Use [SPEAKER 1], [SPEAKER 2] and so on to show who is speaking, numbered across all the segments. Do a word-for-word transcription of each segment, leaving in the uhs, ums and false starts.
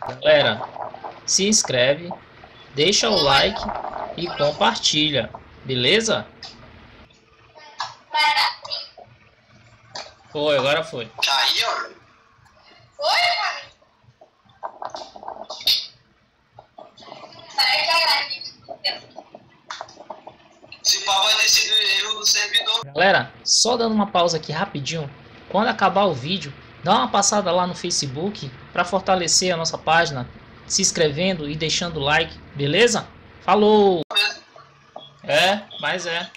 [SPEAKER 1] Galera, se inscreve, deixa o like e compartilha, beleza? Foi, agora foi.
[SPEAKER 2] Caiu?
[SPEAKER 3] Foi, cara? Será que é
[SPEAKER 2] Se pá, vai ter sido erro do servidor.
[SPEAKER 1] Galera, só dando uma pausa aqui rapidinho. Quando acabar o vídeo, dá uma passada lá no Facebook para fortalecer a nossa página, se inscrevendo e deixando o like, beleza? Falou! É, mas é.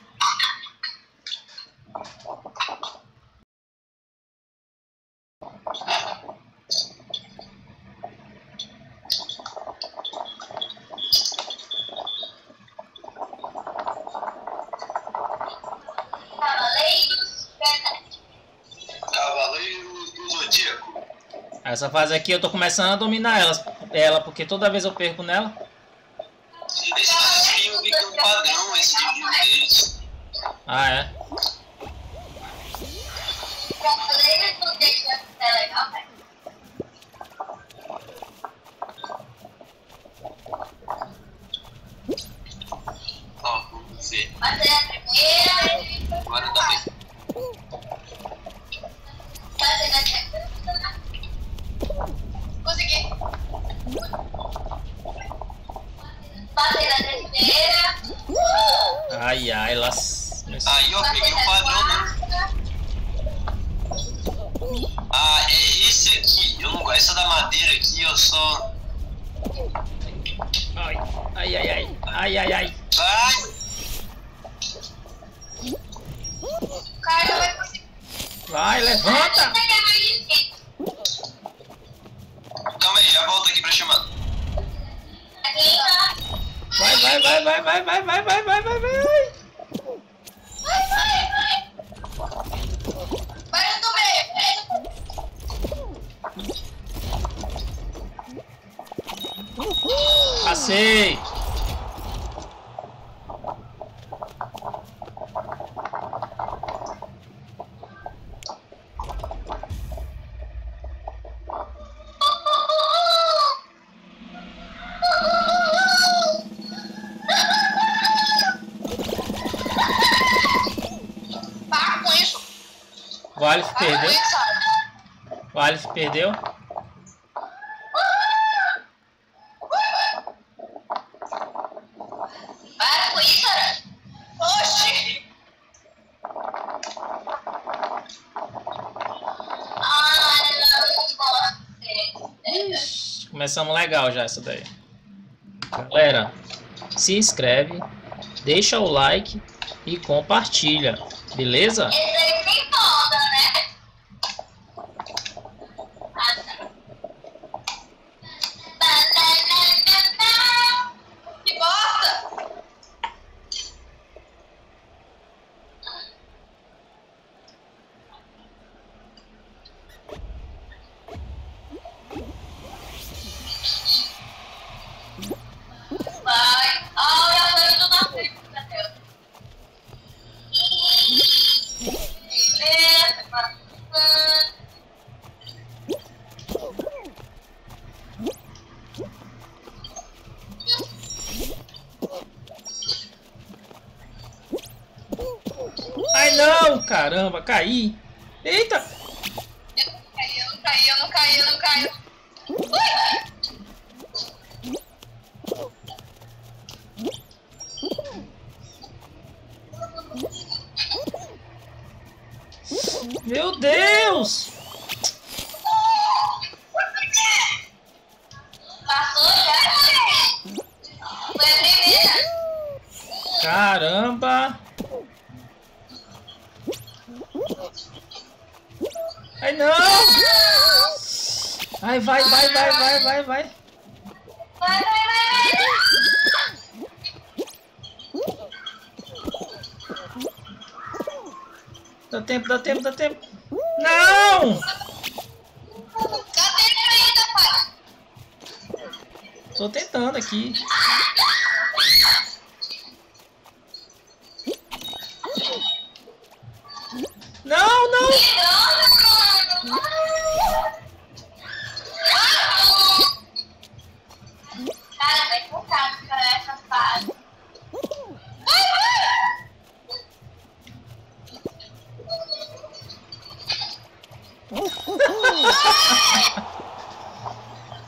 [SPEAKER 2] Cavaleiros do Zodíaco.
[SPEAKER 1] Essa fase aqui eu tô começando a dominar ela, ela porque toda vez eu perco nela.
[SPEAKER 2] Esse aqui eu vi que é um padrão, esse livro deles.
[SPEAKER 1] Ah, é?
[SPEAKER 3] Cavaleiros do Zodíaco é legal, velho.
[SPEAKER 2] Ó, vamos ver.
[SPEAKER 3] Mas é a primeira.
[SPEAKER 2] Agora tá bem.
[SPEAKER 3] Mas é a segunda. Consegui. Passei na terceira.
[SPEAKER 1] Ai, ai, elas...
[SPEAKER 2] Aí eu peguei o padrão, né? Ah, é esse aqui. Eu não gosto. Essa da madeira aqui, eu só.
[SPEAKER 1] Ai, ai, ai, ai, ai, ai, ai.
[SPEAKER 2] Vai!
[SPEAKER 3] O cara não vai conseguir.
[SPEAKER 1] Vai, levanta!
[SPEAKER 2] Calma aí, já volto aqui pra chamar.
[SPEAKER 1] Vai, vai, vai, vai, vai, vai, vai, vai, vai, vai, vai.
[SPEAKER 3] Vai, vai, vai. Vai no meio.
[SPEAKER 1] Passei.
[SPEAKER 3] Para com isso.
[SPEAKER 1] O Alif
[SPEAKER 3] Para com
[SPEAKER 1] perdeu.
[SPEAKER 3] isso.
[SPEAKER 1] O Alif perdeu.
[SPEAKER 3] Para com isso. Oxi. Ai, não gosto.
[SPEAKER 1] Começamos legal já essa daí. Galera, se inscreve, deixa o like e compartilha, beleza?
[SPEAKER 3] Esse aí tem moda, né? Ah, tá. Que bosta! Vai. Ah, eu tô indo na frente, meu Deus. Beleza, bacana.
[SPEAKER 1] Ai não, caramba, caí. Eita.
[SPEAKER 3] Eu não caí, eu não caí, eu não caí, eu não caí. Ui!
[SPEAKER 1] Meu Deus.
[SPEAKER 3] Passou já, gente? Foi a primeira.
[SPEAKER 1] Caramba. Ai não. Ai, vai, vai, vai, vai, vai, vai.
[SPEAKER 3] Vai, vai, vai, vai.
[SPEAKER 1] Dá tempo, dá tempo, dá tempo. Não.
[SPEAKER 3] Dá tempo ainda, pai.
[SPEAKER 1] Tô tentando aqui. Não, não.
[SPEAKER 3] Que droga, mano.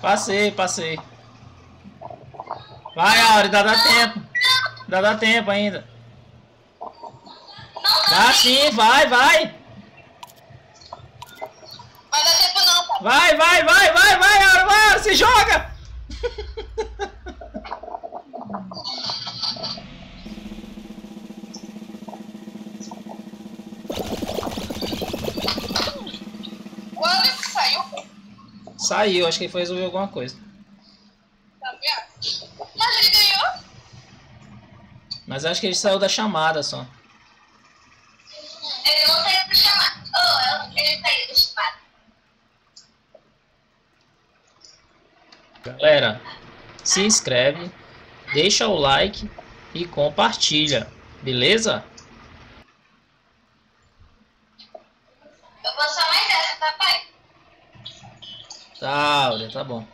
[SPEAKER 1] Passei, passei. Vai, Auri, dá, dá tempo. Dá, dá tempo ainda. Dá sim, vai, vai.
[SPEAKER 3] Vai dar tempo não, pai.
[SPEAKER 1] Vai, vai, vai, vai, vai, Auri, vai, Auri, se joga.
[SPEAKER 3] O Alex saiu.
[SPEAKER 1] Saiu, acho que ele foi resolver alguma coisa.
[SPEAKER 3] Tá vendo? Mas ele ganhou.
[SPEAKER 1] Mas acho que ele saiu da chamada só.
[SPEAKER 3] Ele não saiu do chamado. Oh, ele saiu do chamado.
[SPEAKER 1] Galera, se inscreve, deixa o like e compartilha, beleza?
[SPEAKER 3] Eu vou só mais essa, tá, pai?
[SPEAKER 1] Tá, Áurea, tá bom.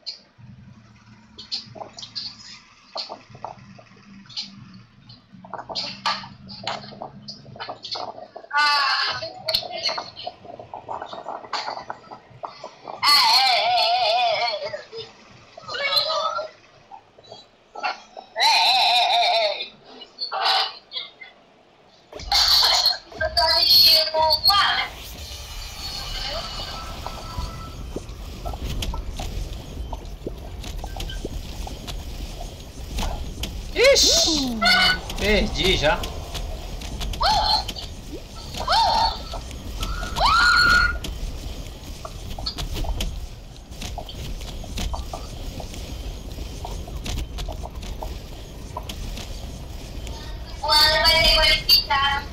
[SPEAKER 3] Ah. Ah, é, é, é, é. Eu tô assistindo o Alex.
[SPEAKER 1] Ixi, perdi já.
[SPEAKER 3] O Alex vai ter qualificado.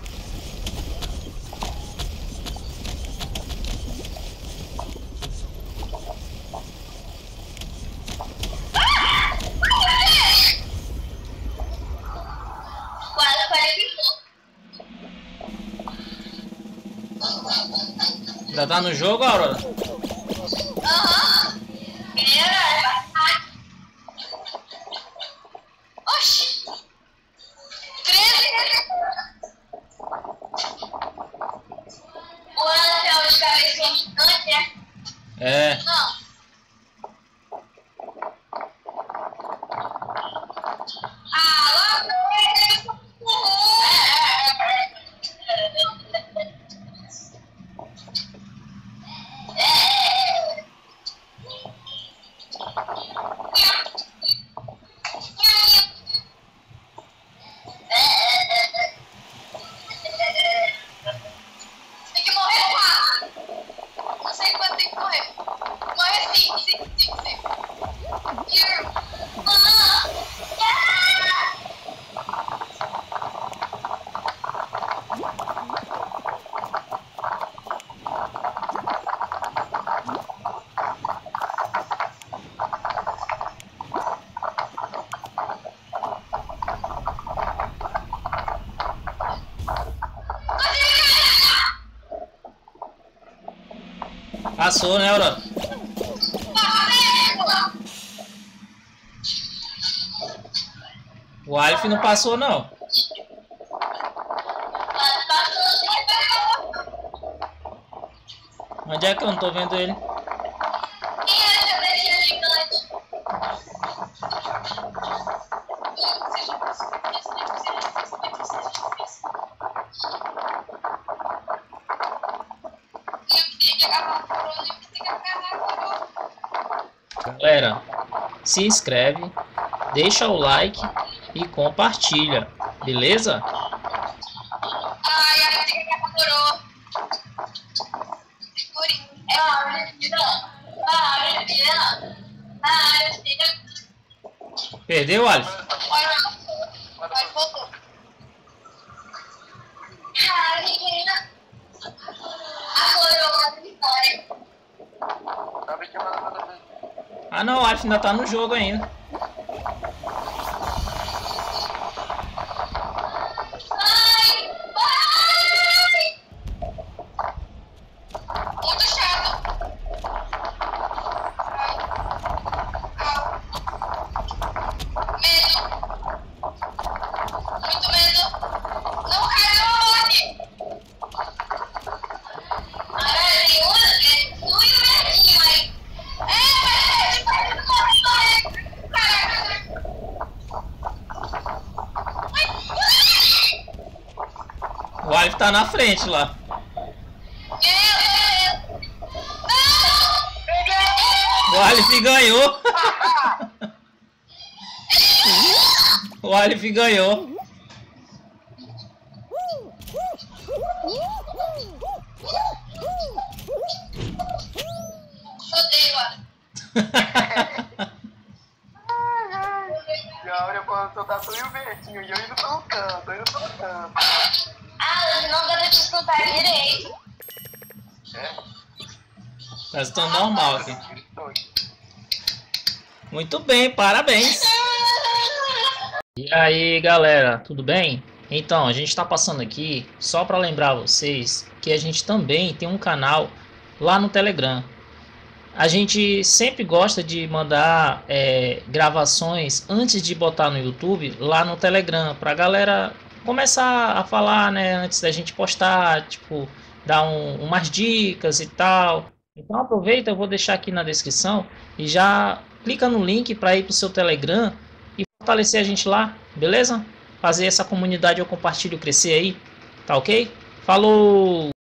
[SPEAKER 3] Quase qualificou.
[SPEAKER 1] Ainda tá no jogo, Aurora?
[SPEAKER 3] Aham. Era. Oxi. treze. O Alex é o de cabeça gigante, né?
[SPEAKER 1] É.
[SPEAKER 3] Não. Ah, lá vem. Tem que morrer rápido. Não sei quando tem que morrer. Morre sim, sim, sim, sim.
[SPEAKER 1] Passou, né, Aurora? O Alf não passou, não. Onde é que eu não tô vendo ele?
[SPEAKER 3] Quem é essa cabeça gigante?
[SPEAKER 1] Galera, se inscreve, deixa o like e compartilha, beleza?
[SPEAKER 3] Ai, a música que apurou. É a hora de não. A hora de não. A hora de não.
[SPEAKER 1] Perdeu, Alf?
[SPEAKER 3] Olha, olha, voltou. A hora de não. A coroa da vitória.
[SPEAKER 1] Ah não, o Alf ainda tá no jogo ainda.
[SPEAKER 3] Ai, ai. Muito chato. Au. Medo. Muito medo. Não cai, não morre. Agora tem um, tem um medinho aí. É,
[SPEAKER 1] Alif tá na frente lá. O Alif ganhou. O Alif ganhou.
[SPEAKER 3] Odeio, Alif.
[SPEAKER 4] E a Áurea falando, só tá tu e o Bertinho, e eu indo pelo canto, eu indo pelo canto.
[SPEAKER 3] Ah, não dá pra te escutar direito.
[SPEAKER 4] É?
[SPEAKER 1] Tá se tornando normal aqui.
[SPEAKER 4] Gritou.
[SPEAKER 1] Muito bem, parabéns. E aí, galera, tudo bem? Então, a gente está passando aqui só para lembrar vocês que a gente também tem um canal lá no Telegram. A gente sempre gosta de mandar é, gravações antes de botar no YouTube lá no Telegram, para a galera começar a falar, né, antes da gente postar, tipo, dar um, umas dicas e tal. Então aproveita, eu vou deixar aqui na descrição e já clica no link para ir para o seu Telegram e fortalecer a gente lá, beleza? Fazer essa comunidade eu compartilho crescer aí, tá ok? Falou!